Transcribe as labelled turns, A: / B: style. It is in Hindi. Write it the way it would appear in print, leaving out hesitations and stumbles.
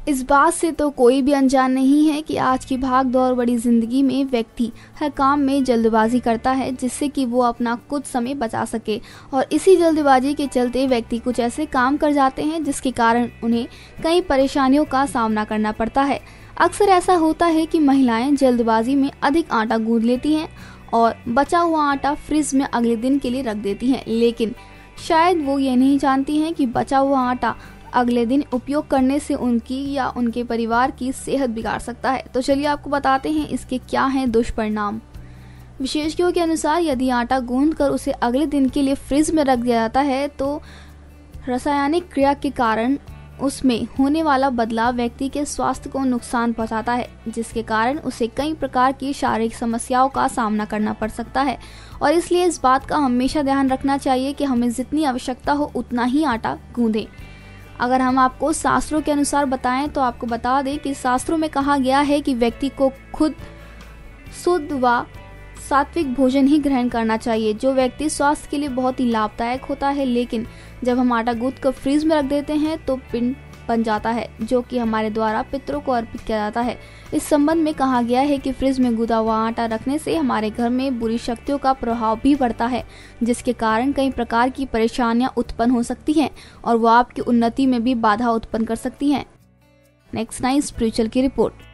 A: इस बात से तो कोई भी अनजान नहीं है कि आज की भाग दौड़ बड़ी जिंदगी में व्यक्ति हर काम में जल्दबाजी करता है, जिससे कि वो अपना कुछ समय बचा सके। और इसी जल्दबाजी के चलते व्यक्ति कुछ ऐसे काम कर जाते हैं जिसके कारण उन्हें कई परेशानियों का सामना करना पड़ता है। अक्सर ऐसा होता है कि महिलाएं जल्दबाजी में अधिक आटा गूंद लेती हैं और बचा हुआ आटा फ्रिज में अगले दिन के लिए रख देती हैं, लेकिन शायद वो ये नहीं जानती हैं कि बचा हुआ आटा अगले दिन उपयोग करने से उनकी या उनके परिवार की सेहत बिगाड़ सकता है। तो चलिए आपको बताते हैं इसके क्या हैं दुष्परिणाम। विशेषज्ञों के अनुसार यदि आटा गूंद कर उसे अगले दिन के लिए फ्रिज में रख दिया जाता है तो रासायनिक क्रिया के कारण उसमें होने वाला बदलाव व्यक्ति के स्वास्थ्य को नुकसान पहुंचाता है, जिसके कारण उसे कई प्रकार की शारीरिक समस्याओं का सामना करना पड़ सकता है। और इसलिए इस बात का हमेशा ध्यान रखना चाहिए कि हमें जितनी आवश्यकता हो उतना ही आटा गूंदें। अगर हम आपको शास्त्रों के अनुसार बताएं तो आपको बता दें कि शास्त्रों में कहा गया है कि व्यक्ति को खुद शुद्ध व सात्विक भोजन ही ग्रहण करना चाहिए, जो व्यक्ति स्वास्थ्य के लिए बहुत ही लाभदायक होता है। लेकिन जब हम आटा गूंथ कर फ्रीज में रख देते हैं तो पिंड बन जाता है, जो कि हमारे द्वारा पितरों को अर्पित किया जाता है। इस संबंध में कहा गया है कि फ्रिज में गूंदा हुआ आटा रखने से हमारे घर में बुरी शक्तियों का प्रभाव भी बढ़ता है, जिसके कारण कई प्रकार की परेशानियां उत्पन्न हो सकती हैं और वो आपकी उन्नति में भी बाधा उत्पन्न कर सकती हैं। नेक्स्ट 9 स्पिरिचुअल की रिपोर्ट।